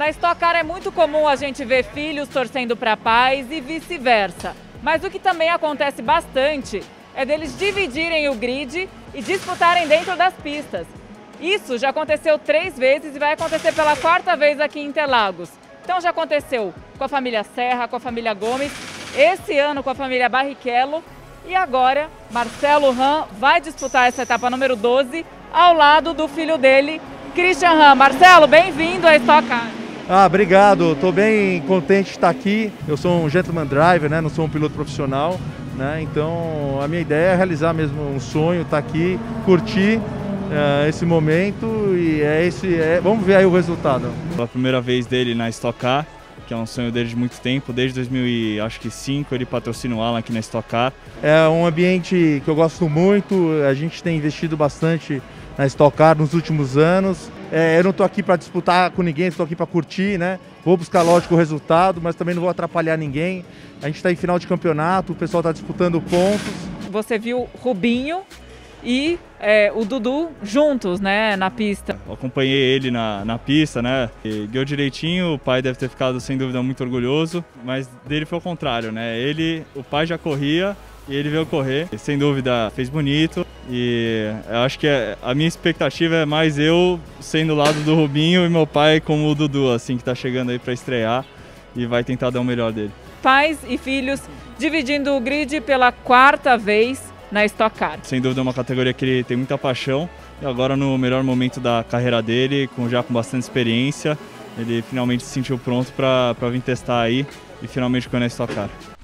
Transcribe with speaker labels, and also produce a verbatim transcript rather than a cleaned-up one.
Speaker 1: Na Stock Car é muito comum a gente ver filhos torcendo para pais e vice-versa. Mas o que também acontece bastante é deles dividirem o grid e disputarem dentro das pistas. Isso já aconteceu três vezes e vai acontecer pela quarta vez aqui em Interlagos. Então já aconteceu com a família Serra, com a família Gomes, esse ano com a família Barrichello e agora Marcelo Ram vai disputar essa etapa número doze ao lado do filho dele, Christian Ram. Marcelo, bem-vindo à Stock Car.
Speaker 2: Ah, obrigado. Estou bem contente de estar aqui. Eu sou um gentleman driver, né? Não sou um piloto profissional, né? Então a minha ideia é realizar mesmo um sonho, estar aqui, curtir uh, esse momento e é esse. É... Vamos ver aí o resultado.
Speaker 3: A primeira vez dele na Stock Car, que é um sonho dele de muito tempo, desde dois mil e cinco ele patrocina o Alan aqui na Stock Car.
Speaker 2: É um ambiente que eu gosto muito. A gente tem investido bastante na Stock Car nos últimos anos. É, eu não estou aqui para disputar com ninguém, estou aqui para curtir, né? Vou buscar, lógico, o resultado, mas também não vou atrapalhar ninguém. A gente está em final de campeonato, o pessoal está disputando pontos.
Speaker 1: Você viu Rubinho e é, o Dudu juntos, né, na pista.
Speaker 3: Eu acompanhei ele na, na pista, né? E guiou direitinho, o pai deve ter ficado sem dúvida muito orgulhoso, mas dele foi o contrário, né? Ele, o pai já corria e ele veio correr, e, sem dúvida fez bonito. E eu acho que a minha expectativa é mais eu sendo do lado do Rubinho e meu pai como o Dudu, assim, que está chegando aí para estrear e vai tentar dar o melhor dele.
Speaker 1: Pais e filhos dividindo o grid pela quarta vez na Stock Car.
Speaker 3: Sem dúvida é uma categoria que ele tem muita paixão e agora no melhor momento da carreira dele, com, já com bastante experiência, ele finalmente se sentiu pronto para vir testar aí e finalmente conhecer a Stock Car.